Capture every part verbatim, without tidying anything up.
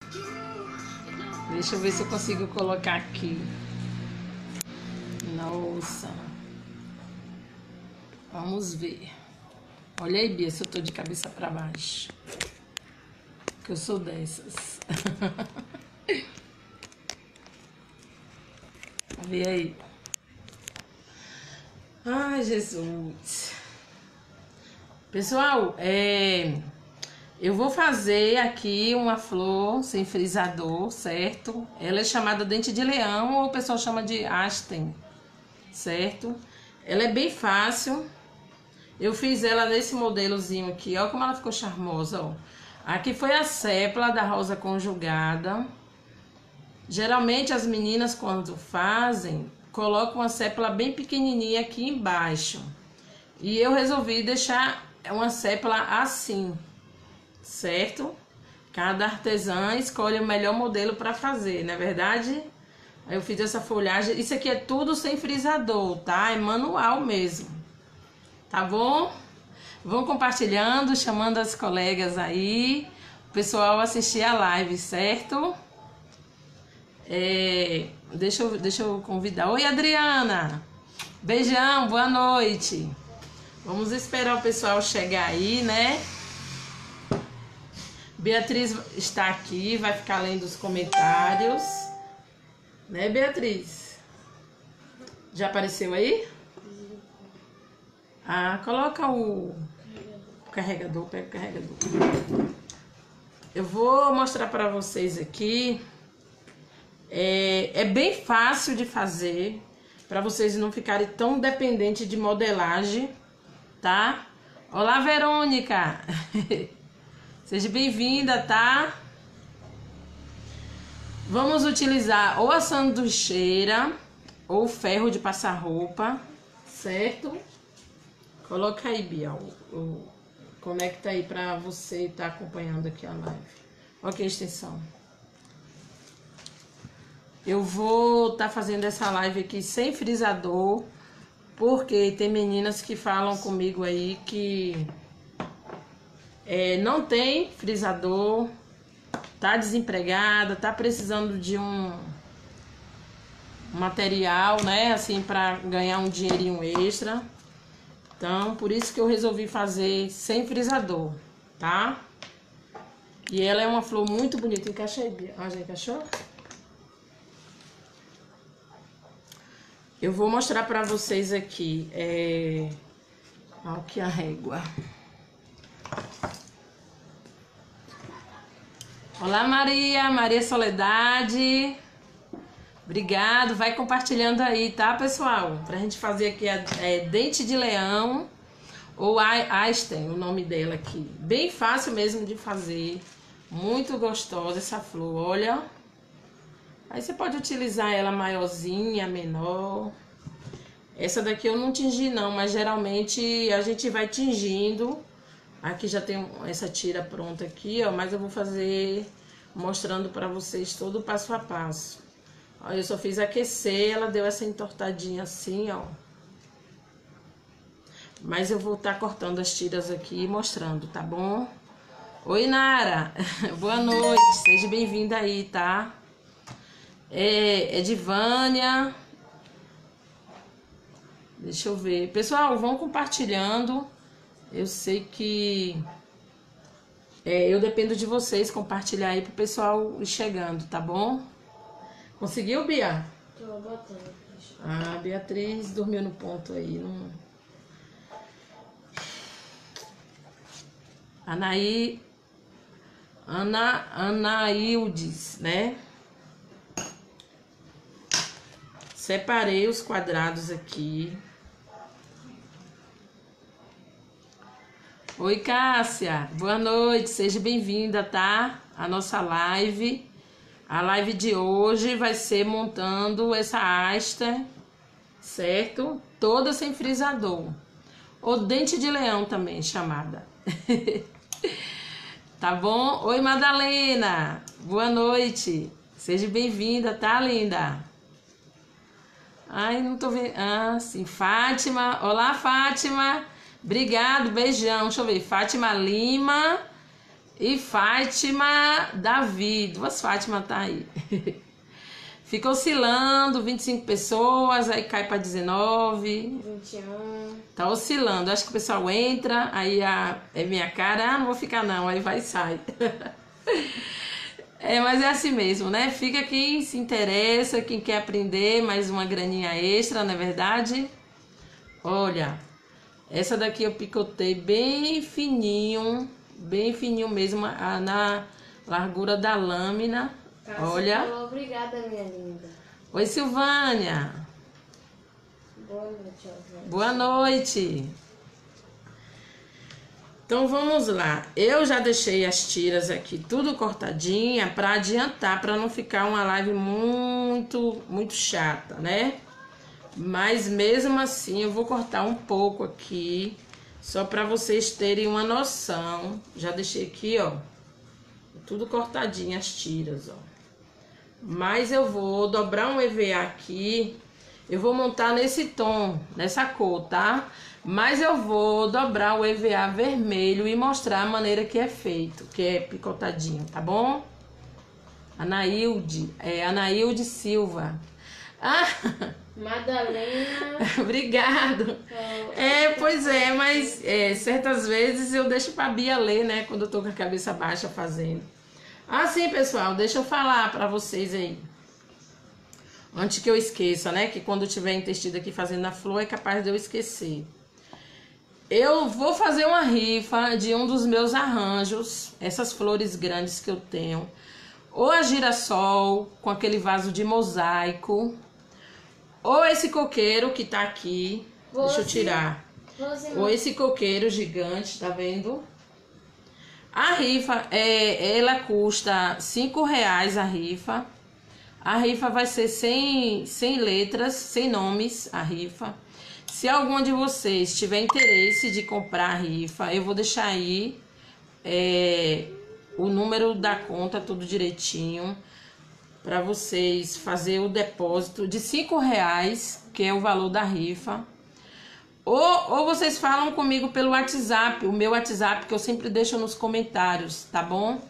Deixa eu ver se eu consigo colocar aqui. Nossa. Vamos ver. Olha aí, Bia, se eu tô de cabeça pra baixo. Que eu sou dessas. Vê aí. Ai, Jesus. Pessoal, é... eu vou fazer aqui uma flor sem frisador, certo? Ela é chamada dente de leão ou o pessoal chama de hasten, certo? Ela é bem fácil. Eu fiz ela nesse modelozinho aqui, ó como ela ficou charmosa, ó. Aqui foi a sépala da rosa conjugada. Geralmente as meninas quando fazem, colocam uma sépala bem pequenininha aqui embaixo. E eu resolvi deixar uma sépala assim, certo? Cada artesã escolhe o melhor modelo para fazer, não é verdade? Aí eu fiz essa folhagem. Isso aqui é tudo sem frisador, tá? É manual mesmo. Tá bom? Vão compartilhando, chamando as colegas aí, o pessoal assistir a live, certo? É, deixa, eu, deixa eu convidar. Oi, Adriana! Beijão, boa noite! Vamos esperar o pessoal chegar aí, né? Beatriz está aqui, vai ficar lendo os comentários. Né, Beatriz? Já apareceu aí? Ah, coloca o carregador, pega o carregador. Eu vou mostrar para vocês aqui. É, é bem fácil de fazer, para vocês não ficarem tão dependentes de modelagem, tá? Olá, Verônica! Seja bem-vinda, tá? Vamos utilizar ou a sanduicheira ou o ferro de passar roupa, certo? Coloca aí, Bia, o, o, conecta aí pra você estar tá acompanhando aqui a live. Ok, extensão. Eu vou estar tá fazendo essa live aqui sem frisador, porque tem meninas que falam comigo aí que é, não tem frisador, tá desempregada, tá precisando de um material, né, assim, para ganhar um dinheirinho extra. Então, por isso que eu resolvi fazer sem frisador, tá? E ela é uma flor muito bonita. Encaixa aí, Bia. Ah, já encaixou? Eu vou mostrar pra vocês aqui. É... Aqui a régua. Olá, Maria. Maria Soledade. Obrigado. Vai compartilhando aí, tá, pessoal? Pra gente fazer aqui a é, dente de leão ou hasten, o nome dela aqui. Bem fácil mesmo de fazer. Muito gostosa essa flor, olha. Aí você pode utilizar ela maiorzinha, menor. Essa daqui eu não tingi não, mas geralmente a gente vai tingindo. Aqui já tem essa tira pronta aqui, ó, mas eu vou fazer mostrando pra vocês todo o passo a passo. Ó, eu só fiz aquecer, ela deu essa entortadinha assim, ó. Mas eu vou estar tá cortando as tiras aqui e mostrando, tá bom? Oi, Nara. Boa noite, seja bem-vinda aí, tá? É, é de Vânia. Deixa eu ver. Pessoal, vão compartilhando. Eu sei que é, eu dependo de vocês compartilhar aí pro pessoal ir chegando, tá bom? Conseguiu, Bia? Tô botando. Ah, Beatriz dormiu no ponto aí. Não... Anaí... Ana... Anaildes, né? Separei os quadrados aqui. Oi, Cássia. Boa noite. Seja bem-vinda, tá? A nossa live. A live de hoje vai ser montando essa haste, certo? Toda sem frisador. Ou dente de leão também, chamada. Tá bom? Oi, Madalena. Boa noite. Seja bem-vinda, tá, linda? Ai, não tô vendo. Ah, sim. Fátima. Olá, Fátima. Obrigado, beijão. Deixa eu ver. Fátima Lima e Fátima Davi. Duas Fátima tá aí. Fica oscilando, vinte e cinco pessoas, aí cai para dezenove. vinte e um. Tá oscilando. Acho que o pessoal entra, aí a, é minha cara, ah, não vou ficar não, aí vai e sai. É, mas é assim mesmo, né? Fica quem se interessa, quem quer aprender, mais uma graninha extra, não é verdade? Olha, essa daqui eu picotei bem fininho, bem fininho mesmo, na largura da lâmina. Cássia Olha. falou, obrigada, minha linda. Oi, Silvânia. Boa noite, Oswald. Boa noite. Então vamos lá. Eu já deixei as tiras aqui tudo cortadinha para adiantar, para não ficar uma live muito, muito chata, né? Mas mesmo assim eu vou cortar um pouco aqui, só para vocês terem uma noção. Já deixei aqui, ó, tudo cortadinho as tiras, ó. Mas eu vou dobrar um E V A aqui, eu vou montar nesse tom, nessa cor, tá? Mas eu vou dobrar o E V A vermelho e mostrar a maneira que é feito, que é picotadinho, tá bom? Anaílde, é Anaílde Silva. Ah, Madalena. obrigado. É, pois é, mas é, certas vezes eu deixo pra Bia ler, né? Quando eu tô com a cabeça baixa fazendo. Ah, sim, pessoal, deixa eu falar pra vocês aí. Antes que eu esqueça, né? Que quando eu tiver intestino aqui fazendo a flor, é capaz de eu esquecer. Eu vou fazer uma rifa de um dos meus arranjos, essas flores grandes que eu tenho. Ou a girassol, com aquele vaso de mosaico. Ou esse coqueiro que tá aqui. Você, deixa eu tirar. Você, ou esse coqueiro gigante, tá vendo? A rifa, é, ela custa cinco reais a rifa. A rifa vai ser sem, sem letras, sem nomes, a rifa. Se algum de vocês tiver interesse de comprar a rifa, eu vou deixar aí é, o número da conta, tudo direitinho, para vocês fazer o depósito de cinco reais, que é o valor da rifa. Ou, ou vocês falam comigo pelo WhatsApp, o meu WhatsApp, que eu sempre deixo nos comentários, tá bom?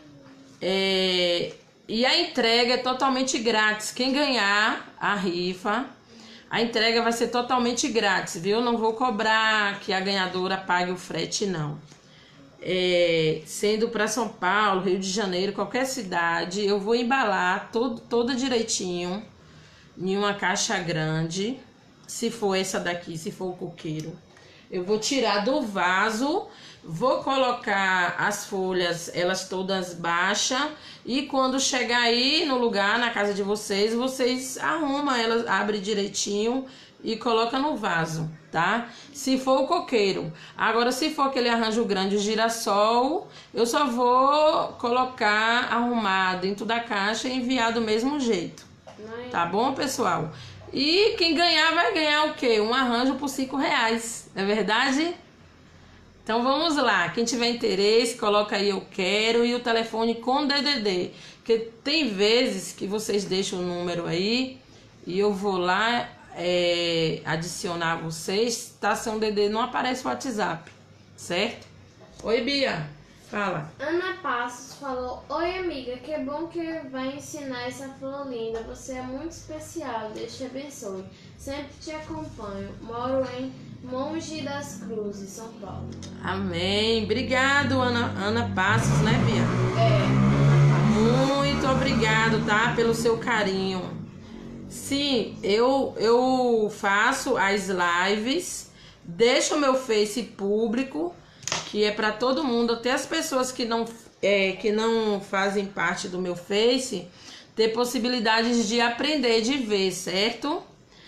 É, e a entrega é totalmente grátis. Quem ganhar a rifa, a entrega vai ser totalmente grátis, viu? Não vou cobrar que a ganhadora pague o frete, não. É, sendo para São Paulo, Rio de Janeiro, qualquer cidade, eu vou embalar todo, todo direitinho em uma caixa grande. Se for essa daqui, se for o coqueiro, eu vou tirar do vaso, vou colocar as folhas, elas todas baixas, e quando chegar aí no lugar, na casa de vocês, vocês arrumam elas, abrem direitinho e coloca no vaso, tá? Se for o coqueiro. Agora, se for aquele arranjo grande, girassol, eu só vou colocar, arrumar dentro da caixa e enviar do mesmo jeito. Tá bom, pessoal? E quem ganhar vai ganhar o quê? Um arranjo por cinco reais, não é verdade? Então vamos lá, quem tiver interesse, coloca aí eu quero e o telefone com D D D. Porque tem vezes que vocês deixam o número aí e eu vou lá é, adicionar vocês, tá sem o D D D, não aparece o WhatsApp, certo? Oi, Bia, fala. Ana Passos falou, oi amiga, que bom que vai ensinar essa flor linda, você é muito especial, Deus te abençoe, sempre te acompanho, moro em Monte das Cruzes, São Paulo. Amém, obrigado Ana, Ana Passos, né, Bia? É, Ana Passos. Muito obrigado, tá, pelo seu carinho. Sim, eu, eu faço as lives, deixo o meu Face público, que é para todo mundo, até as pessoas que não, é, que não fazem parte do meu Face, ter possibilidades de aprender, de ver, certo?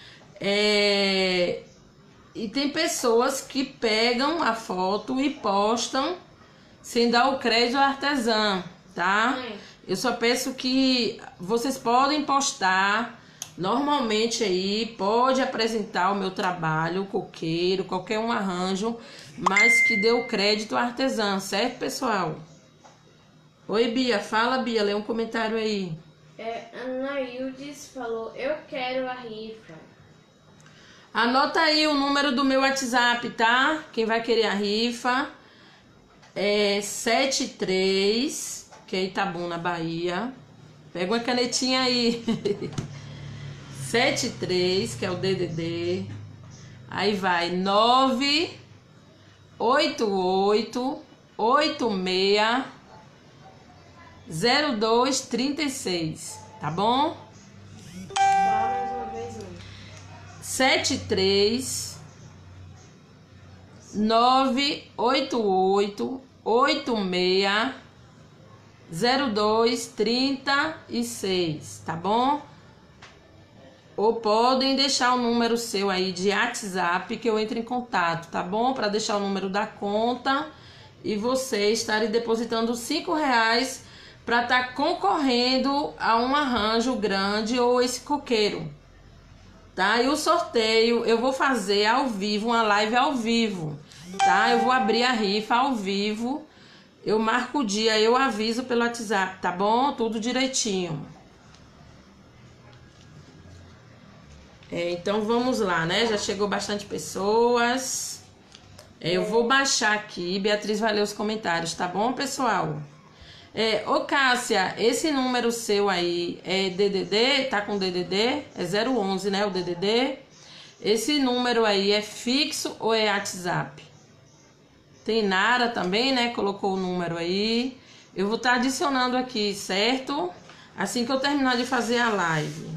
É, e tem pessoas que pegam a foto e postam sem dar o crédito ao artesã, tá? Eu só peço que vocês podem postar normalmente aí, pode apresentar o meu trabalho, o coqueiro, qualquer um arranjo, mas que dê o crédito ao artesã, certo, pessoal? Oi, Bia, fala, Bia, lê um comentário aí. É, Ana Hildes falou, eu quero a rifa. Anota aí o número do meu WhatsApp, tá? Quem vai querer a rifa. é sete três, que é Itabuna, Bahia. Pega uma canetinha aí. sete três, que é o D D D. Aí vai nove oito oito oito seis zero dois três seis, tá bom? Fala mais uma vez, mãe. sete três nove oito oito oito seis zero dois três seis, tá bom? Ou podem deixar o número seu aí de WhatsApp que eu entro em contato, tá bom? Para deixar o número da conta e você estarem depositando cinco reais para estar tá concorrendo a um arranjo grande ou esse coqueiro, tá? E o sorteio eu vou fazer ao vivo, uma live ao vivo, tá? Eu vou abrir a rifa ao vivo, eu marco o dia, eu aviso pelo WhatsApp, tá bom? Tudo direitinho. É, então vamos lá, né? Já chegou bastante pessoas. É, eu vou baixar aqui. Beatriz vai ler os comentários, tá bom, pessoal? É, ô Cássia, esse número seu aí é D D D? Tá com D D D? É zero onze, né? O D D D. Esse número aí é fixo ou é WhatsApp? Tem Nara também, né? Colocou o número aí. Eu vou estar adicionando aqui, certo? Assim que eu terminar de fazer a live.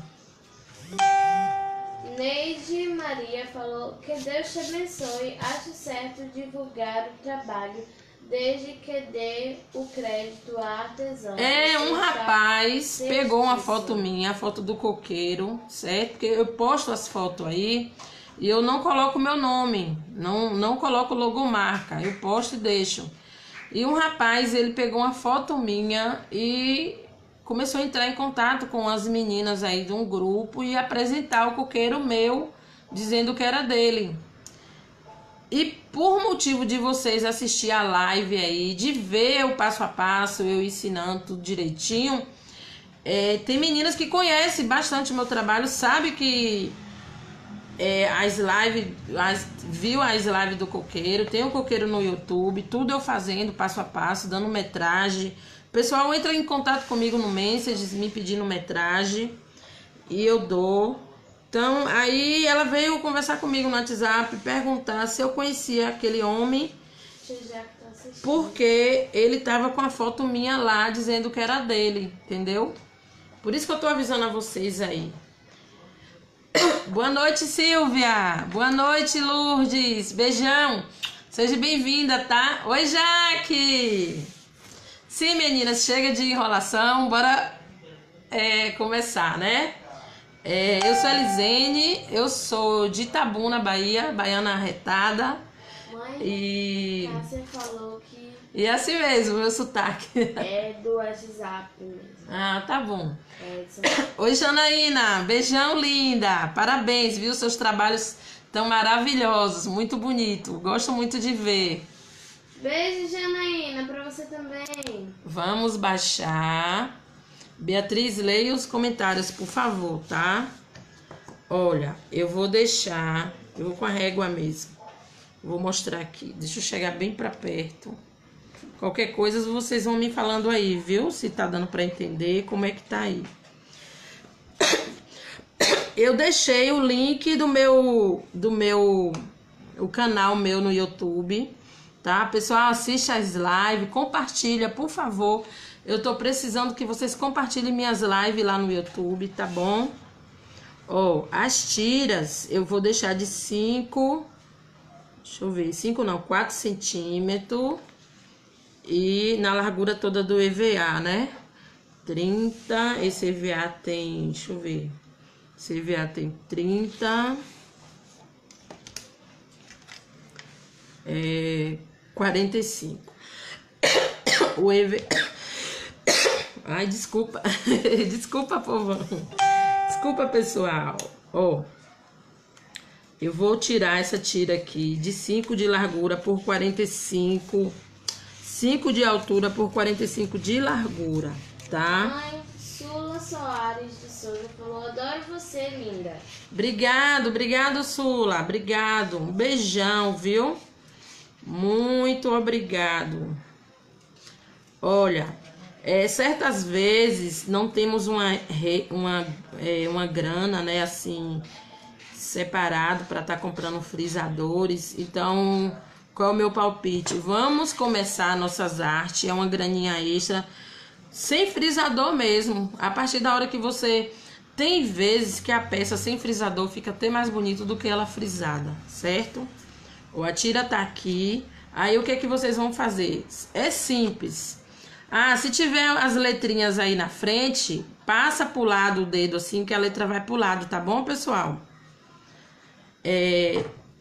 Neide Maria falou que Deus te abençoe. Acho certo divulgar o trabalho desde que dê o crédito à artesã. É, um Você rapaz está pegou uma certíssimo. foto minha, a foto do coqueiro, certo? Porque eu posto as fotos aí e eu não coloco meu nome, não, não coloco logomarca, eu posto e deixo. E um rapaz, ele pegou uma foto minha e começou a entrar em contato com as meninas aí de um grupo e apresentar o coqueiro meu, dizendo que era dele. E por motivo de vocês assistir a live aí, de ver o passo a passo, eu ensinando tudo direitinho, é, tem meninas que conhecem bastante o meu trabalho, sabe que é, as lives, as, viu as lives do coqueiro, tem o coqueiro no YouTube, tudo eu fazendo passo a passo, dando metragem. O pessoal entra em contato comigo no Messages, me pedindo metragem e eu dou. Então, aí ela veio conversar comigo no WhatsApp, perguntar se eu conhecia aquele homem, porque ele tava com a foto minha lá, dizendo que era dele, entendeu? Por isso que eu tô avisando a vocês aí. Boa noite, Silvia. Boa noite, Lourdes. Beijão. Seja bem-vinda, tá? Oi, Jaque. Sim, meninas, chega de enrolação, bora é, começar, né? É, eu sou a Elisene, eu sou de Itabuna, Bahia, baiana arretada. Mãe, E, você falou que e é assim mesmo, meu sotaque. é do WhatsApp mesmo. Ah, tá bom. É de São Paulo. Oi, Janaína, beijão, linda. Parabéns, viu? Seus trabalhos tão maravilhosos, muito bonito. Gosto muito de ver. Beijo, Janaína, pra você também. Vamos baixar. Beatriz, leia os comentários, por favor, tá? Olha, eu vou deixar, eu vou com a régua mesmo. Vou mostrar aqui. Deixa eu chegar bem pra perto. Qualquer coisa vocês vão me falando aí, viu? Se tá dando pra entender, como é que tá aí. Eu deixei o link do meu, do meu, o canal meu no YouTube, tá? Pessoal, assiste as lives, compartilha, por favor. Eu tô precisando que vocês compartilhem minhas lives lá no YouTube, tá bom? Ó, as tiras eu vou deixar de cinco, deixa eu ver, cinco não, quatro centímetros. E na largura toda do E V A, né? trinta, esse E V A tem, deixa eu ver. Esse E V A tem trinta. É, quarenta e cinco. O E V A... Ai, desculpa. Desculpa, povão. Desculpa, pessoal. Ó. Eu vou tirar essa tira aqui de cinco de largura por quarenta e cinco. cinco de altura por quarenta e cinco de largura, tá? Mãe, Sula Soares de Souza falou: adoro você, linda. Obrigado, obrigado, Sula. Obrigado. Um beijão, viu? Muito obrigado. Olha, é, certas vezes não temos uma, uma, é, uma grana, né, assim, separado para estar tá comprando frisadores. Então, qual é o meu palpite? Vamos começar nossas artes, é uma graninha extra, sem frisador mesmo. A partir da hora que você... Tem vezes que a peça sem frisador fica até mais bonito do que ela frisada, certo? Ou a tira tá aqui. Aí o que é que vocês vão fazer? É simples. Ah, se tiver as letrinhas aí na frente, passa pro lado o dedo assim que a letra vai pro lado, tá bom, pessoal? É...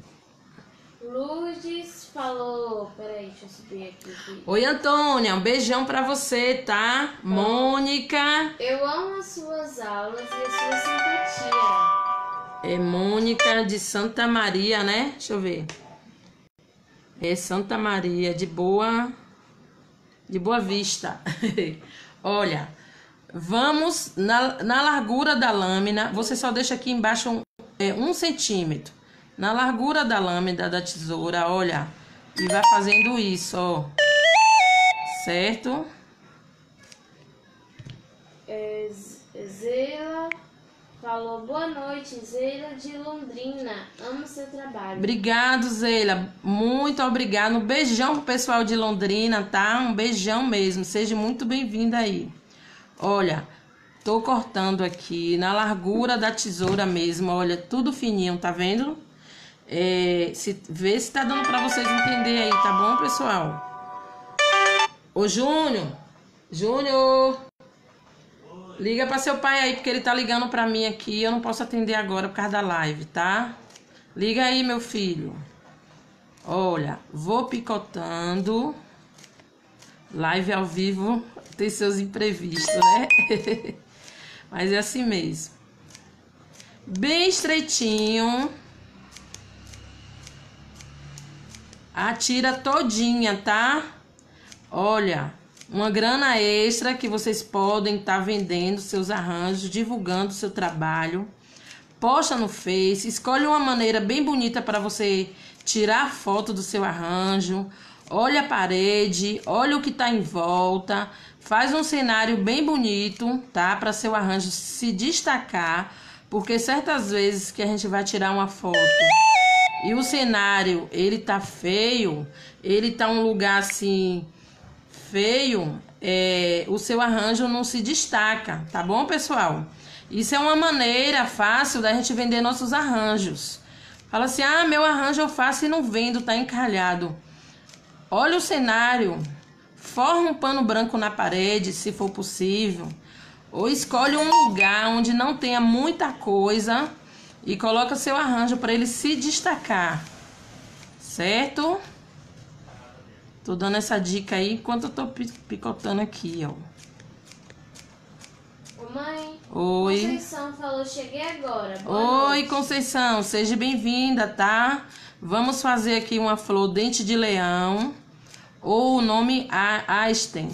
Lourdes falou... Peraí, deixa eu subir aqui. Oi, Antônia, um beijão pra você, tá? Oh. Mônica. Eu amo as suas aulas e a sua simpatia. É Mônica de Santa Maria, né? Deixa eu ver. É Santa Maria, de Boa... De Boa Vista. Olha, vamos na, na largura da lâmina. Você só deixa aqui embaixo um, é, um centímetro. Na largura da lâmina da tesoura, olha. E vai fazendo isso, ó. Certo? É, Zela falou, boa noite, Zela de Londrina. Amo seu trabalho. Obrigado, Zela. Muito obrigado. Um beijão pro pessoal de Londrina, tá? Um beijão mesmo. Seja muito bem-vinda aí. Olha, tô cortando aqui na largura da tesoura mesmo. Olha, tudo fininho, tá vendo? É, se, vê se tá dando pra vocês entenderem aí, tá bom, pessoal? Ô, Júnior. Júnior. Liga pra seu pai aí, porque ele tá ligando pra mim aqui. Eu não posso atender agora por causa da live, tá? Liga aí, meu filho. Olha, vou picotando. Live ao vivo tem seus imprevistos, né? Mas é assim mesmo. Bem estreitinho. A tira todinha, tá? Olha... Uma grana extra que vocês podem estar tá vendendo seus arranjos, divulgando seu trabalho. Posta no Face, escolhe uma maneira bem bonita para você tirar foto do seu arranjo. Olha a parede, olha o que está em volta. Faz um cenário bem bonito, tá? Para seu arranjo se destacar. Porque certas vezes que a gente vai tirar uma foto e o cenário, ele tá feio, ele tá um lugar assim... feio, é, o seu arranjo não se destaca, tá bom, pessoal? Isso é uma maneira fácil da gente vender nossos arranjos. Fala assim, ah, meu arranjo eu faço e não vendo, tá encalhado. Olha o cenário, forra um pano branco na parede, se for possível, ou escolhe um lugar onde não tenha muita coisa e coloca seu arranjo para ele se destacar, certo? Tô dando essa dica aí enquanto eu tô picotando aqui, ó. Ô, mãe. Oi. Conceição falou, cheguei agora. Boa Oi, noite. Conceição. Seja bem-vinda, tá? Vamos fazer aqui uma flor dente de leão. Ou o nome Einstein.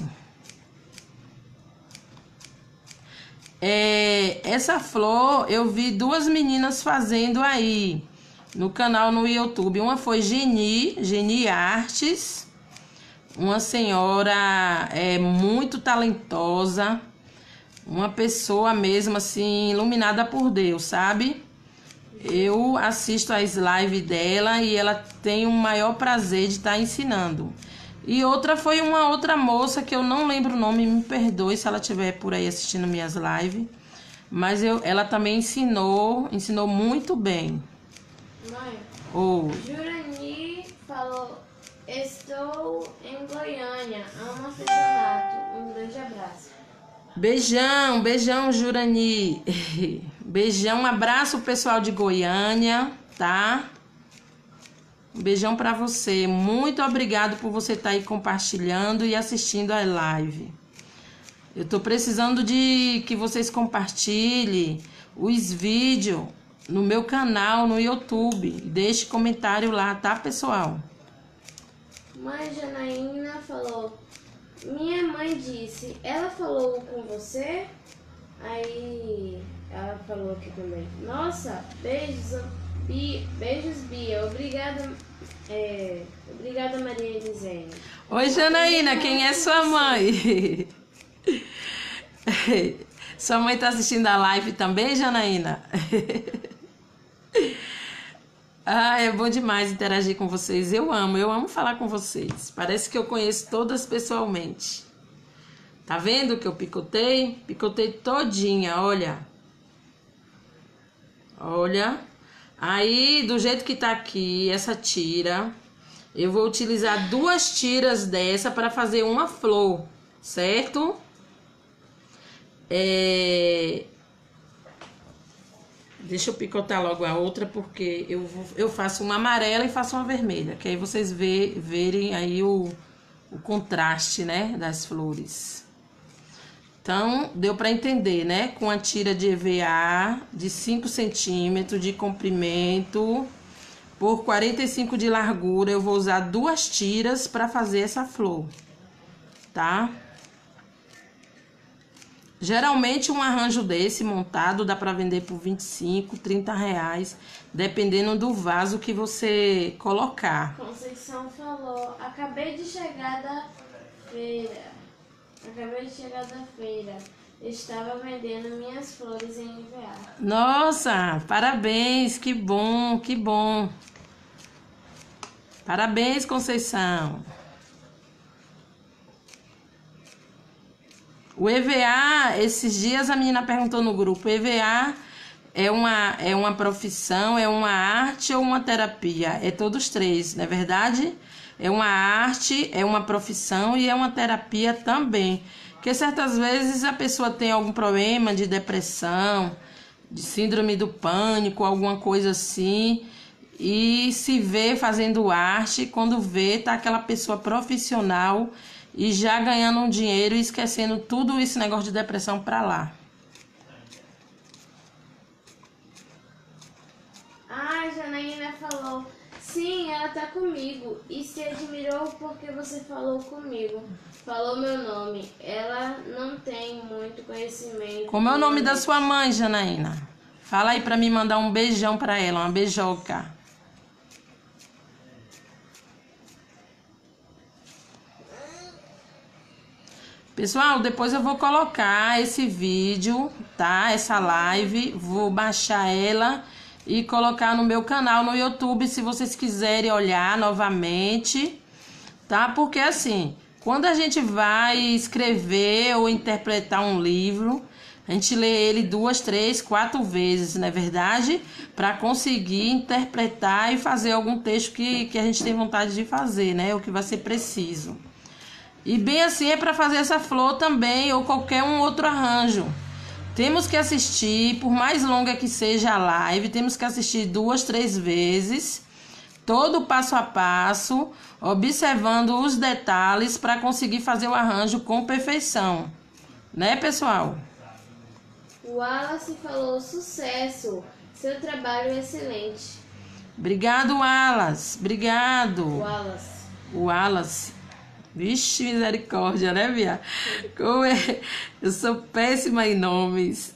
É, essa flor eu vi duas meninas fazendo aí no canal no YouTube. Uma foi Geni, Geni Artes. Uma senhora é, muito talentosa, uma pessoa mesmo assim, iluminada por Deus, sabe? Eu assisto as lives dela e ela tem o maior prazer de estar ensinando. E outra foi uma outra moça que eu não lembro o nome, me perdoe se ela estiver por aí assistindo minhas lives. Mas eu, ela também ensinou, ensinou muito bem. Mãe, oh. Jurani falou... Estou em Goiânia, amo artesanato. Um grande abraço. Beijão, beijão, Jurani. Beijão, um abraço pessoal de Goiânia, tá? Um beijão pra você. Muito obrigado por você estar aí compartilhando e assistindo a live. Eu tô precisando de que vocês compartilhem os vídeos no meu canal no YouTube. Deixe comentário lá, tá, pessoal? Mãe Janaína falou, minha mãe disse, ela falou com você? Aí ela falou aqui também, nossa, beijos, Bi, beijos, Bia. Obrigada, é, obrigada, Maria Elisene. Oi, Janaína, quem é sua mãe? Sua mãe tá assistindo a live também, Janaína? Ah, é bom demais interagir com vocês. Eu amo, eu amo falar com vocês. Parece que eu conheço todas pessoalmente. Tá vendo que eu picotei? Picotei todinha, olha. Olha. Aí, do jeito que tá aqui, essa tira, eu vou utilizar duas tiras dessa para fazer uma flor, certo? É... Deixa eu picotar logo a outra, porque eu, vou, eu faço uma amarela e faço uma vermelha, que aí vocês vê, verem aí o, o contraste, né, das flores. Então, deu para entender, né? Com a tira de E V A de cinco centímetros de comprimento por quarenta e cinco de largura, eu vou usar duas tiras para fazer essa flor, tá? Geralmente um arranjo desse montado dá para vender por vinte e cinco, trinta reais, dependendo do vaso que você colocar. Conceição falou, acabei de chegar da feira. Acabei de chegar da feira. Estava vendendo minhas flores em E V A. Nossa, parabéns, que bom, que bom. Parabéns, Conceição. O E V A, esses dias a menina perguntou no grupo, E V A é uma, é uma profissão, é uma arte ou uma terapia? É todos três, não é verdade? É uma arte, é uma profissão e é uma terapia também. Porque certas vezes a pessoa tem algum problema de depressão, de síndrome do pânico, alguma coisa assim, e se vê fazendo arte, quando vê, tá aquela pessoa profissional e já ganhando um dinheiro e esquecendo tudo esse negócio de depressão pra lá. Ah, a Janaína falou, sim, ela tá comigo e se admirou porque você falou comigo. Falou meu nome. Ela não tem muito conhecimento. Como é o nome da sua mãe, Janaína? Fala aí pra me mandar um beijão pra ela, uma beijoca. Pessoal, depois eu vou colocar esse vídeo, tá? Essa live, vou baixar ela e colocar no meu canal no YouTube, se vocês quiserem olhar novamente, tá? Porque assim, quando a gente vai escrever ou interpretar um livro, a gente lê ele duas, três, quatro vezes, não é verdade? Para conseguir interpretar e fazer algum texto que, que a gente tem vontade de fazer, né? O que vai ser preciso. E bem assim é para fazer essa flor também ou qualquer um outro arranjo. Temos que assistir, por mais longa que seja a live, temos que assistir duas, três vezes, todo o passo a passo, observando os detalhes para conseguir fazer o arranjo com perfeição. Né, pessoal? O Wallace falou, sucesso, seu trabalho é excelente. Obrigado, Wallace. Obrigado. Wallace. Wallace. Vixe, misericórdia, né, Bia? Como é? Eu sou péssima em nomes.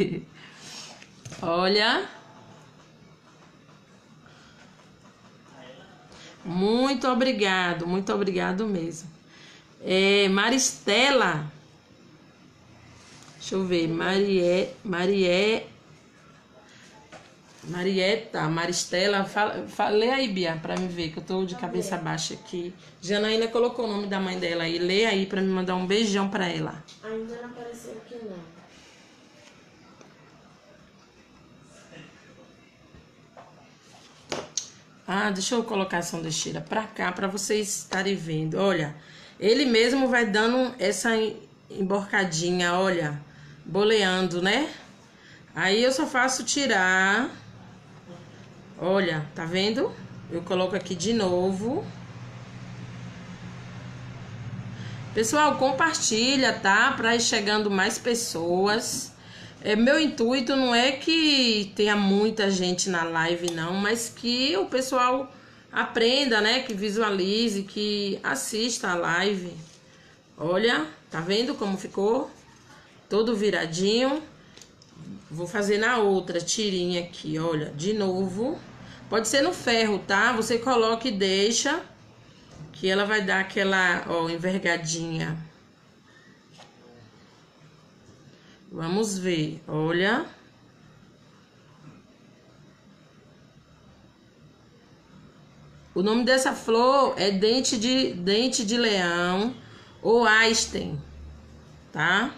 Olha. Muito obrigado, muito obrigado mesmo. É, Maristela. Deixa eu ver. Marie, Marie, Marieta, Maristela, fala, fala, lê aí, Bia, pra me ver, que eu tô de cabeça baixa aqui. Janaína colocou o nome da mãe dela aí. Lê aí pra me mandar um beijão pra ela. Ainda não apareceu aqui, não. Ah, deixa eu colocar essa ondesteira pra cá, pra vocês estarem vendo. Olha, ele mesmo vai dando essa emborcadinha, olha, boleando, né? Aí eu só faço tirar. Olha, tá vendo? Eu coloco aqui de novo. Pessoal, compartilha, tá? Pra ir chegando mais pessoas. É, meu intuito não é que tenha muita gente na live, não, mas que o pessoal aprenda, né? Que visualize, que assista a live. Olha, tá vendo como ficou? Todo viradinho. Vou fazer na outra tirinha aqui, olha, de novo. Pode ser no ferro, tá? Você coloca e deixa, que ela vai dar aquela, ó, envergadinha. Vamos ver, olha. O nome dessa flor é dente de, dente de leão ou Einstein, tá?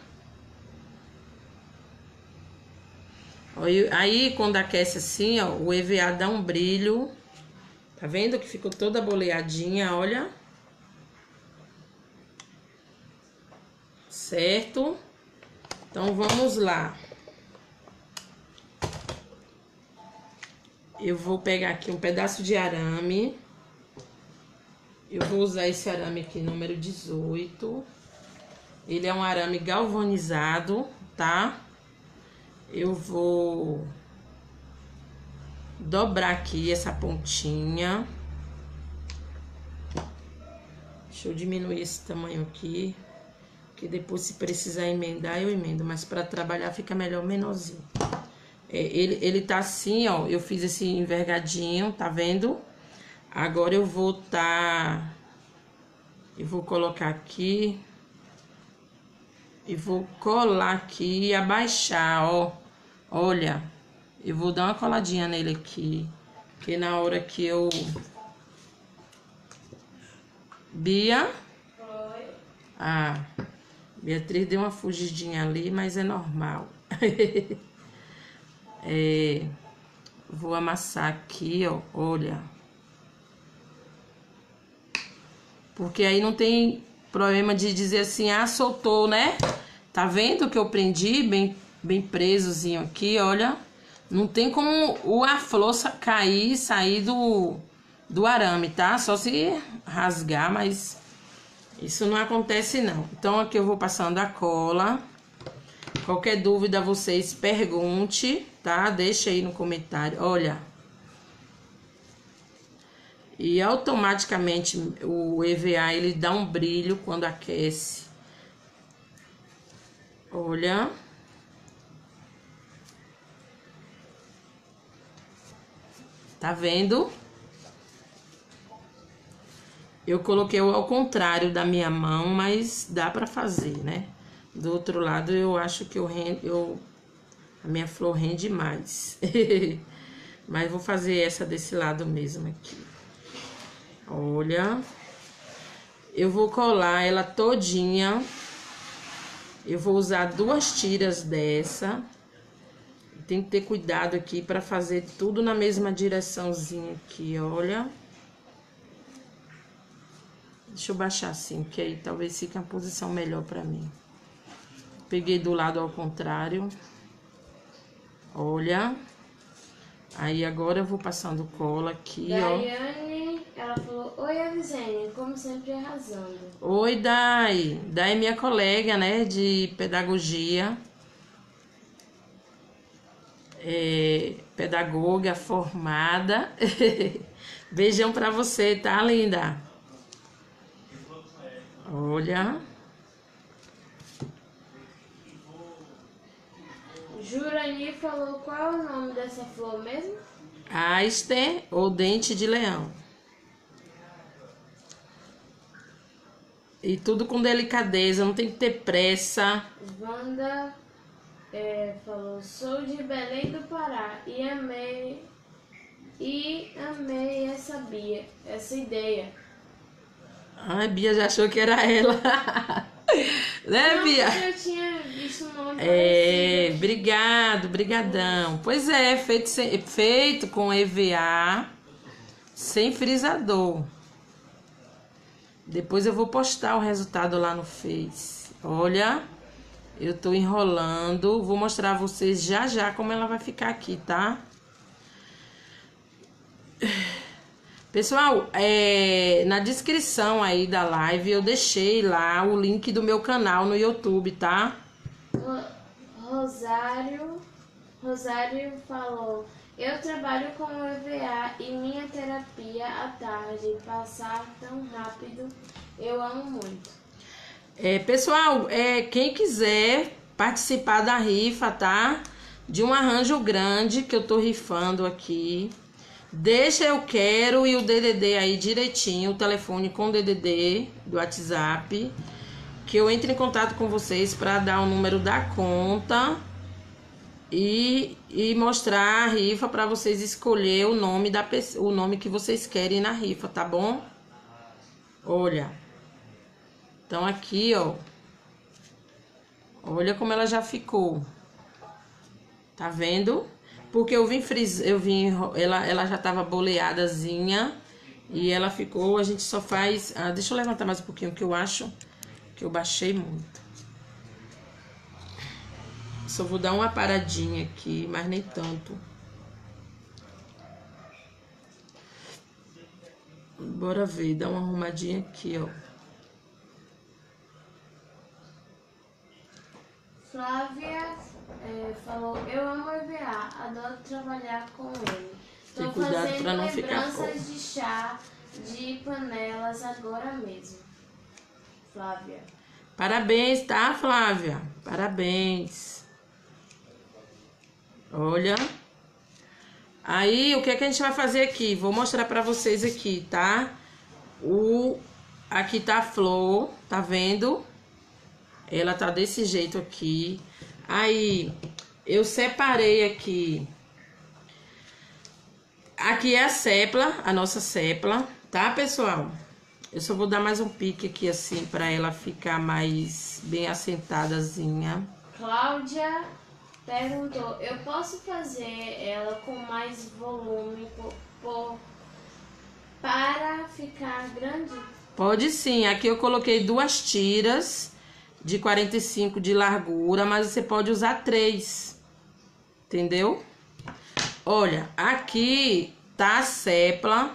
Aí, quando aquece assim, ó, o E V A dá um brilho. Tá vendo que ficou toda boleadinha, olha. Certo? Então, vamos lá. Eu vou pegar aqui um pedaço de arame. Eu vou usar esse arame aqui, número dezoito. Ele é um arame galvanizado, tá? Eu vou dobrar aqui essa pontinha. Deixa eu diminuir esse tamanho aqui, que depois, se precisar emendar, eu emendo, mas para trabalhar fica melhor menorzinho. É, ele, ele tá assim, ó, eu fiz esse envergadinho, tá vendo? Agora eu vou tá... Eu vou colocar aqui e vou colar aqui e abaixar, ó. Olha, eu vou dar uma coladinha nele aqui, porque na hora que eu... Bia? Oi. Ah, Beatriz deu uma fugidinha ali, mas é normal. É, vou amassar aqui, ó, olha. Porque aí não tem problema de dizer assim, ah, soltou, né? Tá vendo que eu prendi bem, bem presozinho aqui, olha. Não tem como o a flor cair e sair do, do arame, tá? Só se rasgar, mas isso não acontece não. Então aqui eu vou passando a cola. Qualquer dúvida vocês pergunte, tá? Deixa aí no comentário, olha. E automaticamente o E V A ele dá um brilho quando aquece. Olha. Tá vendo? Eu coloquei ao contrário da minha mão, mas dá pra fazer, né? Do outro lado eu acho que eu, rendo, eu a minha flor rende mais. Mas vou fazer essa desse lado mesmo aqui. Olha, eu vou colar ela todinha. Eu vou usar duas tiras dessa. Tem que ter cuidado aqui para fazer tudo na mesma direçãozinha aqui, olha. Deixa eu baixar assim, que aí talvez fique uma posição melhor para mim. Peguei do lado ao contrário. Olha. Aí agora eu vou passando cola aqui, ó. Daiane, ela falou, oi, Avisene, como sempre arrasando. Oi, Dai. Dai é minha colega, né, de pedagogia. É, pedagoga formada. Beijão pra você, tá, linda? Olha. Jurani falou, qual é o nome dessa flor mesmo? Einstein ou dente de leão. E tudo com delicadeza, não tem que ter pressa. Wanda é, falou, sou de Belém do Pará e amei, e amei essa Bia, essa ideia. Ai, Bia já achou que era ela. Né, Não, Bia? eu tinha visto o nome É, parecido. obrigado, brigadão. Pois é, feito, sem- feito com E V A, sem frisador. Depois eu vou postar o resultado lá no Face. Olha, eu tô enrolando. Vou mostrar a vocês já já como ela vai ficar aqui, tá? Pessoal, é, na descrição aí da live eu deixei lá o link do meu canal no YouTube, tá? Ro- Rosário, Rosário falou, eu trabalho com o E V A e minha terapia à tarde, passar tão rápido, eu amo muito. É, pessoal, é, quem quiser participar da rifa, tá? de um arranjo grande que eu tô rifando aqui. Deixa eu quero e o D D D aí direitinho, o telefone com o D D D do WhatsApp, que eu entre em contato com vocês para dar o número da conta e, e mostrar a rifa para vocês escolher o nome da pessoa, o nome que vocês querem na rifa, tá bom? Olha. Então aqui, ó. Olha como ela já ficou. Tá vendo? Porque eu vim frisar, eu vim, ela, ela já tava boleadazinha e ela ficou, a gente só faz, ah, deixa eu levantar mais um pouquinho que eu acho que eu baixei muito. Só vou dar uma paradinha aqui, mas nem tanto. Bora ver, dar uma arrumadinha aqui, ó. Flávia é, falou, eu amo E V A, adoro trabalhar com ele. Tem Estou cuidado fazendo pra não ficar lembranças de chá de panelas agora mesmo. Flávia. Parabéns, tá, Flávia? Parabéns. Olha. Aí, o que é que a gente vai fazer aqui? Vou mostrar pra vocês aqui, tá? O... Aqui tá a flor, tá vendo? Ela tá desse jeito aqui. Aí, eu separei aqui. Aqui é a sépala, a nossa sépala, tá, pessoal? Eu só vou dar mais um pique aqui, assim, pra ela ficar mais bem assentadazinha. Cláudia perguntou, eu posso fazer ela com mais volume por, por, para ficar grande? Pode sim. Aqui eu coloquei duas tiras de quarenta e cinco de largura, mas você pode usar três, entendeu? Olha, aqui tá a sépala,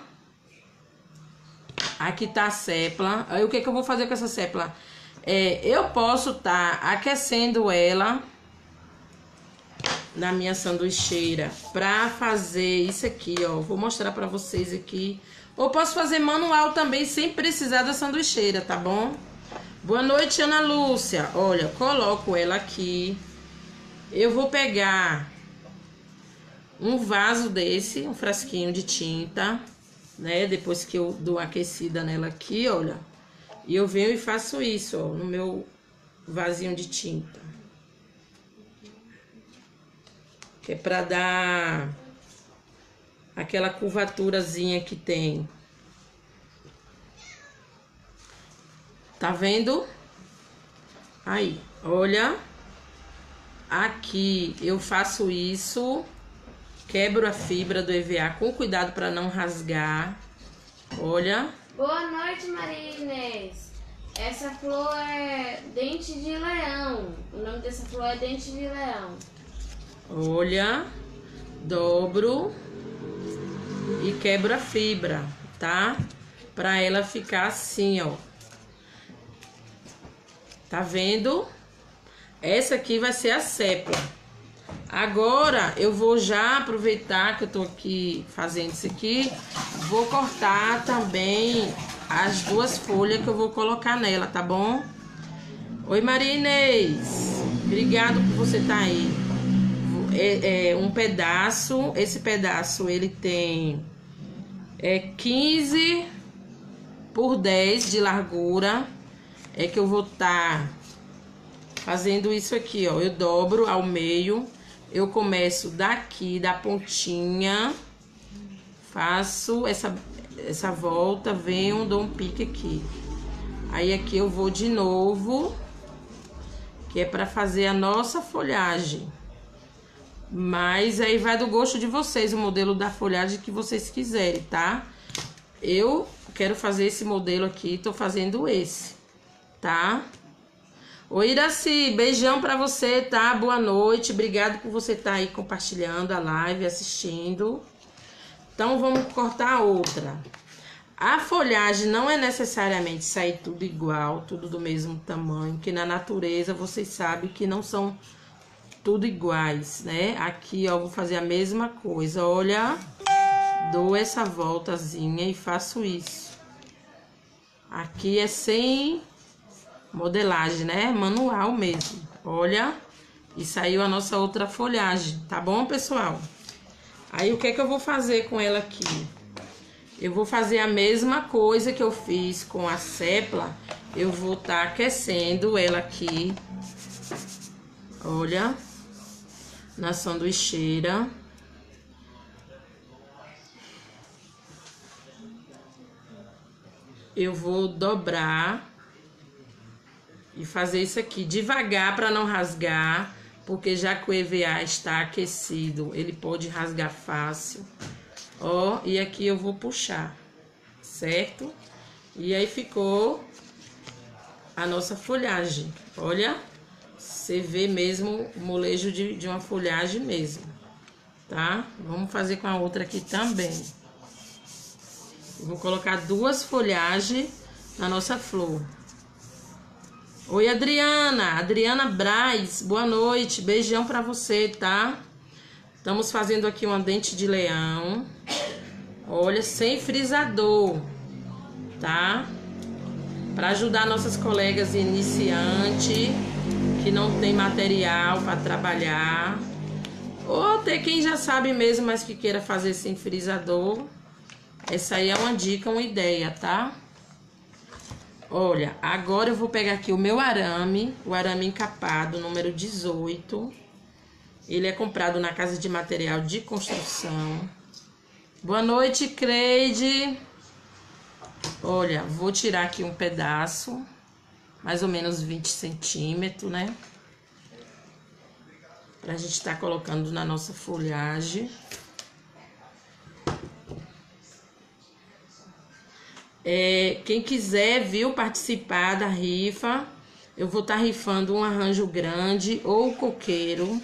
aqui tá a sépala. Aí o que que eu vou fazer com essa sépala? É, eu posso tá aquecendo ela na minha sanduicheira pra fazer isso aqui, ó. Vou mostrar pra vocês aqui. Ou posso fazer manual também, sem precisar da sanduicheira, tá bom? Boa noite, Ana Lúcia. Olha, coloco ela aqui. Eu vou pegar um vaso desse, um frasquinho de tinta, né? Depois que eu dou uma aquecida nela aqui, olha. E eu venho e faço isso, ó, no meu vasinho de tinta. Que é pra dar aquela curvaturazinha que tem. Tá vendo? Aí, olha. Aqui eu faço isso. Quebro a fibra do E V A com cuidado para não rasgar. Olha. Boa noite, Maria Inês. Essa flor é dente de leão. O nome dessa flor é dente de leão. Olha. Dobro. E quebro a fibra, tá? Para ela ficar assim, ó. Tá vendo? Essa aqui vai ser a sépala. Agora, eu vou já aproveitar que eu tô aqui fazendo isso aqui. Vou cortar também as duas folhas que eu vou colocar nela, tá bom? Oi, Maria Inês. Obrigado por você estar aí. É, é um pedaço. Esse pedaço, ele tem é, quinze por dez de largura. É que eu vou estar fazendo isso aqui, ó. Eu dobro ao meio. Eu começo daqui, da pontinha. Faço essa, essa volta, venho, dou um pique aqui. Aí aqui eu vou de novo. Que é pra fazer a nossa folhagem. Mas aí vai do gosto de vocês, o modelo da folhagem que vocês quiserem, tá? Eu quero fazer esse modelo aqui, tô fazendo esse. Tá? Oi, Iraci, beijão pra você, tá? Boa noite, obrigado por você estar aí compartilhando a live, assistindo. Então, vamos cortar outra. A folhagem não é necessariamente sair tudo igual, tudo do mesmo tamanho, que na natureza vocês sabem que não são tudo iguais, né? Aqui, ó, vou fazer a mesma coisa, olha, dou essa voltazinha e faço isso. Aqui é sem modelagem, né? Manual mesmo. Olha, E saiu a nossa outra folhagem, tá bom, pessoal? Aí, o que é que eu vou fazer com ela aqui? Eu vou fazer a mesma coisa que eu fiz com a sépala. Eu vou estar aquecendo ela aqui. Olha. Na sanduicheira. Eu vou dobrar. E fazer isso aqui devagar para não rasgar. Porque já que o E V A está aquecido, ele pode rasgar fácil. Ó, e aqui eu vou puxar, certo? E aí ficou a nossa folhagem. Olha, você vê mesmo o molejo de, de uma folhagem mesmo, tá? Vamos fazer com a outra aqui também. Eu vou colocar duas folhagens na nossa flor. Oi, Adriana, Adriana Braz, boa noite, beijão pra você, tá? Estamos fazendo aqui uma dente de leão. Olha, sem frisador, tá? Para ajudar nossas colegas iniciantes que não tem material para trabalhar. Ou até quem já sabe mesmo, mas que queira fazer sem frisador. Essa aí é uma dica, uma ideia, tá? Olha, agora eu vou pegar aqui o meu arame, o arame encapado, número dezoito. Ele é comprado na casa de material de construção. Boa noite, Creide. Olha, vou tirar aqui um pedaço, mais ou menos vinte centímetros, né? Pra gente estar colocando na nossa folhagem. É, quem quiser, viu, participar da rifa, eu vou estar rifando um arranjo grande ou coqueiro.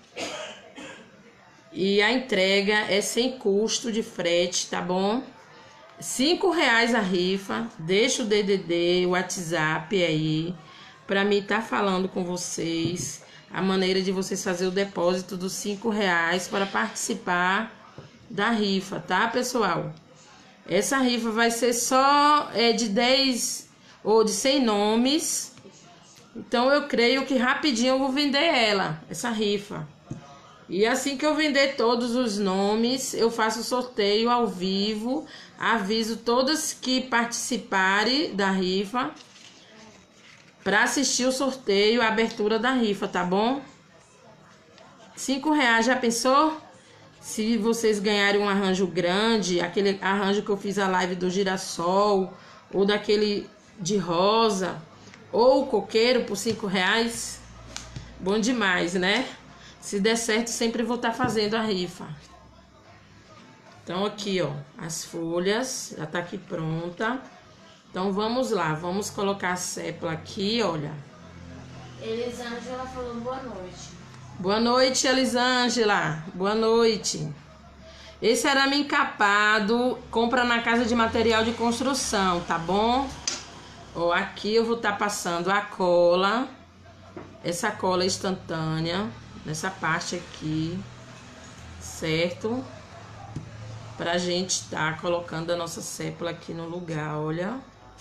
E a entrega é sem custo de frete, tá bom? Cinco reais a rifa. Deixa o D D D, o WhatsApp aí, pra mim estar falando com vocês a maneira de vocês fazer o depósito dos cinco reais para participar da rifa, tá, pessoal? Essa rifa vai ser só é, de dez ou de cem nomes. Então eu creio que rapidinho eu vou vender ela, essa rifa. E assim que eu vender todos os nomes, eu faço o sorteio ao vivo. Aviso todas que participarem da rifa para assistir o sorteio, a abertura da rifa, tá bom? Cinco reais, já pensou? Se vocês ganharem um arranjo grande, aquele arranjo que eu fiz a live do girassol, ou daquele de rosa, ou o coqueiro por cinco reais, bom demais, né? Se der certo, sempre vou estar fazendo a rifa. Então, aqui, ó, as folhas, já tá aqui pronta. Então, vamos lá, vamos colocar a sépala aqui, olha. Elisângela falou boa noite. Boa noite, Elisângela. Boa noite. Esse arame encapado, compra na casa de material de construção, tá bom? Ó, aqui eu vou estar passando a cola, essa cola instantânea, nessa parte aqui, certo? Pra gente estar colocando a nossa sépala aqui no lugar, olha.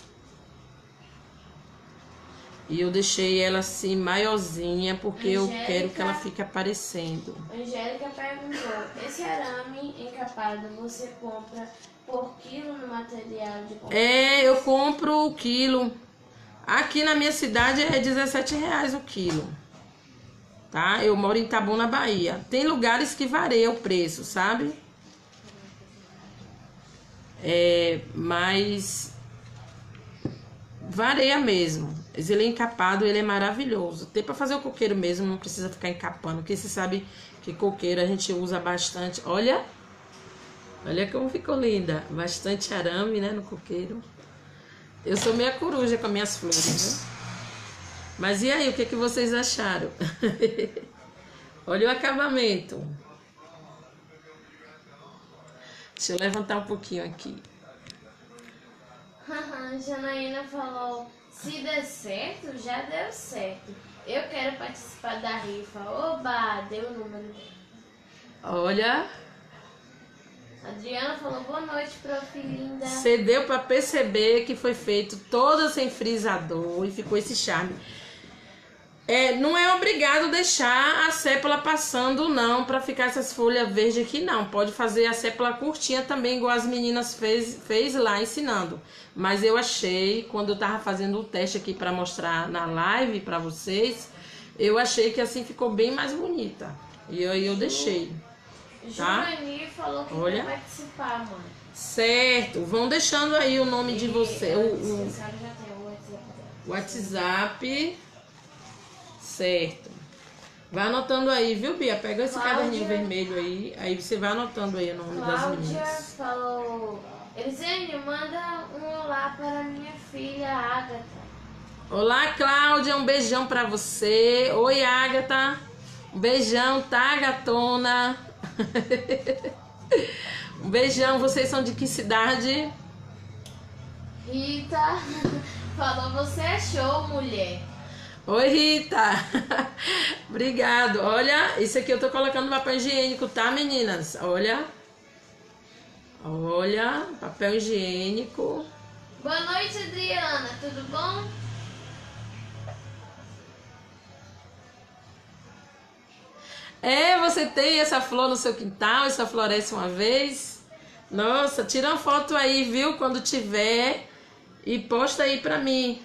E eu deixei ela assim, maiorzinha, porque Angélica, eu quero que ela fique aparecendo. Angélica perguntou, esse arame encapado você compra por quilo no material de compra? É, eu compro o quilo. Aqui na minha cidade é dezessete reais o quilo. Tá? Eu moro em Itabuna, Bahia. Tem lugares que varia o preço, sabe? É, mas varia mesmo. Esse ele é encapado, ele é maravilhoso. Tem para fazer o coqueiro mesmo, não precisa ficar encapando, porque você sabe que coqueiro a gente usa bastante. Olha, olha como ficou linda. Bastante arame, né, no coqueiro. Eu sou meia coruja com minhas flores, viu? Mas e aí, o que, que vocês acharam? Olha o acabamento. Deixa eu levantar um pouquinho aqui. Janaína falou, se der certo, já deu certo. Eu quero participar da rifa. Oba, deu o número. Olha. Adriana falou, boa noite, prof. Linda. Você deu para perceber que foi feito toda sem frisador e ficou esse charme. É, não é obrigado deixar a sépola passando, não, pra ficar essas folhas verdes aqui, não. Pode fazer a sépola curtinha também, igual as meninas fez, fez lá ensinando. Mas eu achei, quando eu tava fazendo o teste aqui pra mostrar na live pra vocês, eu achei que assim ficou bem mais bonita. E aí eu, eu deixei. Tá? Jurani falou que Olha. quer participar, mãe. Certo, vão deixando aí o nome de você, o, o Esse cara já tem o WhatsApp. WhatsApp. Certo. Vai anotando aí, viu, Bia? Pega esse Cláudia. caderninho vermelho aí, aí você vai anotando aí o nome das Cláudia meninas. falou: Elisênio, manda um olá para minha filha Ágata. Olá, Cláudia, um beijão pra você. Oi, Ágata. Um beijão, tá, gatona? Um beijão, vocês são de que cidade? Rita falou: Você é show, mulher. Oi, Rita. Obrigado. Olha, isso aqui eu tô colocando papel higiênico, tá, meninas? Olha. Olha, papel higiênico. Boa noite, Adriana. Tudo bom? É, você tem essa flor no seu quintal, essa floresce uma vez? Nossa, tira uma foto aí, viu? Quando tiver e posta aí pra mim.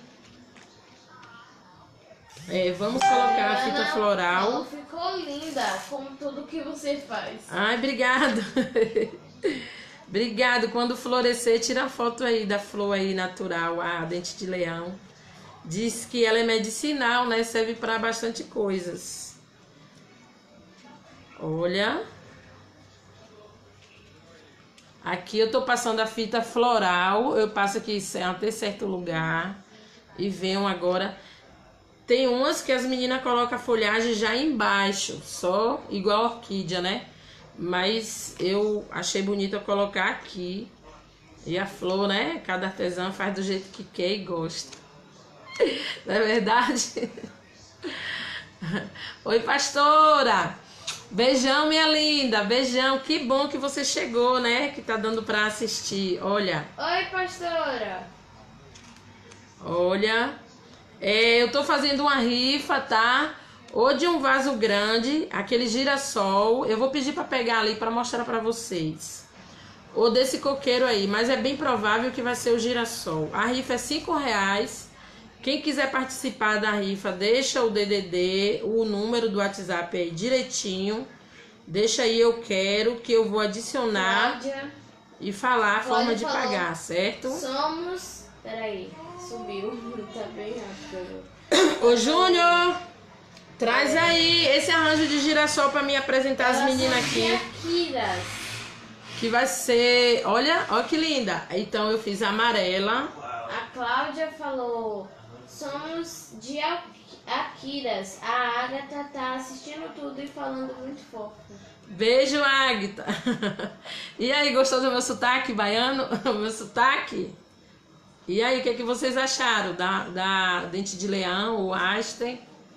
É, vamos colocar a fita floral. Ela ficou linda, como tudo que você faz. Ai, obrigado. Obrigado. Quando florescer, tira a foto aí da flor aí natural, a dente de leão. Diz que ela é medicinal, né? Serve para bastante coisas. Olha. Aqui eu tô passando a fita floral. Eu passo aqui até certo lugar. E venho agora. Tem umas que as meninas colocam a folhagem já embaixo, só igual a orquídea, né? Mas eu achei bonito eu colocar aqui. E a flor, né? Cada artesã faz do jeito que quer e gosta. Não é verdade? Oi, pastora! Beijão, minha linda! Beijão! Que bom que você chegou, né? Que tá dando pra assistir. Olha. Oi, pastora! Olha. É, eu tô fazendo uma rifa, tá? Ou de um vaso grande, aquele girassol. Eu vou pedir pra pegar ali pra mostrar pra vocês. Ou desse coqueiro aí, mas é bem provável que vai ser o girassol. A rifa é cinco reais. Quem quiser participar da rifa, deixa o D D D, o número do WhatsApp aí direitinho. Deixa aí, eu quero, que eu vou adicionar Cláudia, e falar a forma de falou, pagar, certo? Somos... Peraí, subiu. Tá bem rápido. Ô, Júnior, traz aí esse arranjo de girassol pra me apresentar as meninas aqui. Akiras. Que vai ser... Olha, olha que linda. Então eu fiz a amarela. A Cláudia falou: Somos de Akiras. A Agatha tá assistindo tudo e falando muito fofo. Beijo, Agatha. E aí, gostou do meu sotaque baiano? O meu sotaque? E aí, o que, é que vocês acharam da, da dente de leão, o Einstein?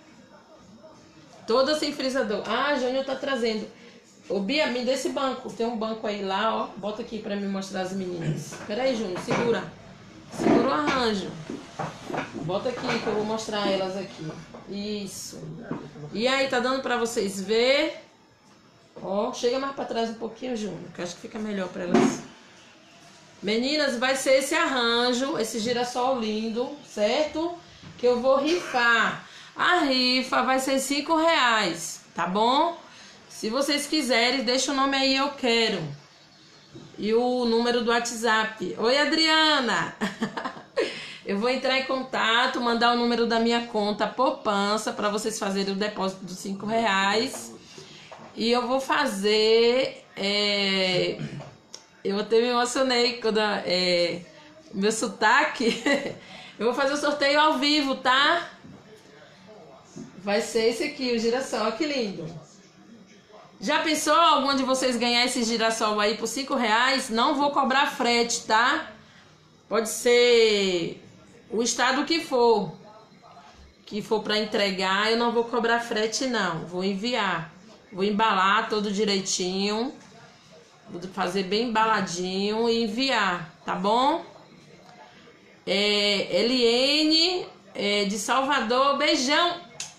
Toda sem frisador. Ah, a Júnior tá trazendo. Ô, Bia, me dê esse banco. Tem um banco aí lá, ó. Bota aqui pra me mostrar as meninas. Pera aí, Júnior, segura. Segura o arranjo. Bota aqui que eu vou mostrar elas aqui. Isso. E aí, tá dando pra vocês ver? Ó, chega mais pra trás um pouquinho, Júnior, que acho que fica melhor pra elas. Meninas, vai ser esse arranjo, esse girassol lindo, certo? Que eu vou rifar. A rifa vai ser cinco reais, tá bom? Se vocês quiserem, deixa o nome aí, eu quero. E o número do WhatsApp. Oi, Adriana! Eu vou entrar em contato, mandar o número da minha conta poupança para vocês fazerem o depósito dos cinco reais. E eu vou fazer... É... Eu até me emocionei quando... É... Meu sotaque... Eu vou fazer o sorteio ao vivo, tá? Vai ser esse aqui, o girassol. Olha que lindo. Já pensou algum de vocês ganhar esse girassol aí por cinco reais? Não vou cobrar frete, tá? Pode ser o estado que for. Que for para entregar, eu não vou cobrar frete, não. Vou enviar. Vou embalar todo direitinho. Vou fazer bem embaladinho e enviar, tá bom? É, Eliene é, de Salvador, beijão.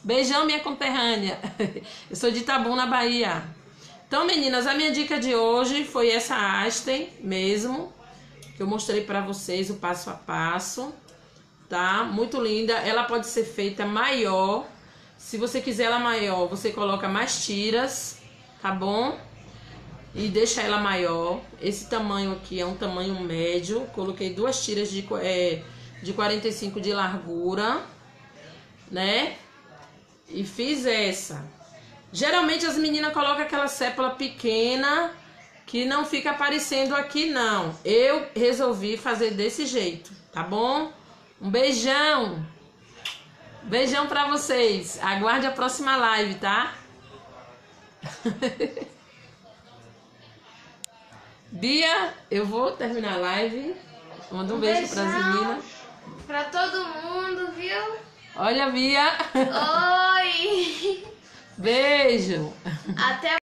Beijão, minha conterrânea. Eu sou de Itabuna, Bahia. Então, meninas, a minha dica de hoje foi essa haste mesmo, que eu mostrei pra vocês o passo a passo, tá? Muito linda. Ela pode ser feita maior. Se você quiser ela maior, você coloca mais tiras, tá bom? E deixa ela maior. Esse tamanho aqui é um tamanho médio. Coloquei duas tiras de, é, de quarenta e cinco de largura, né? E fiz essa. Geralmente as meninas colocam aquela sépola pequena que não fica aparecendo aqui, não. Eu resolvi fazer desse jeito, tá bom? Um beijão. Beijão pra vocês. Aguarde a próxima live, tá? Bia, eu vou terminar a live. Manda um, um beijo pras meninas. Pra todo mundo, viu? Olha, Bia. Oi. Beijo. Até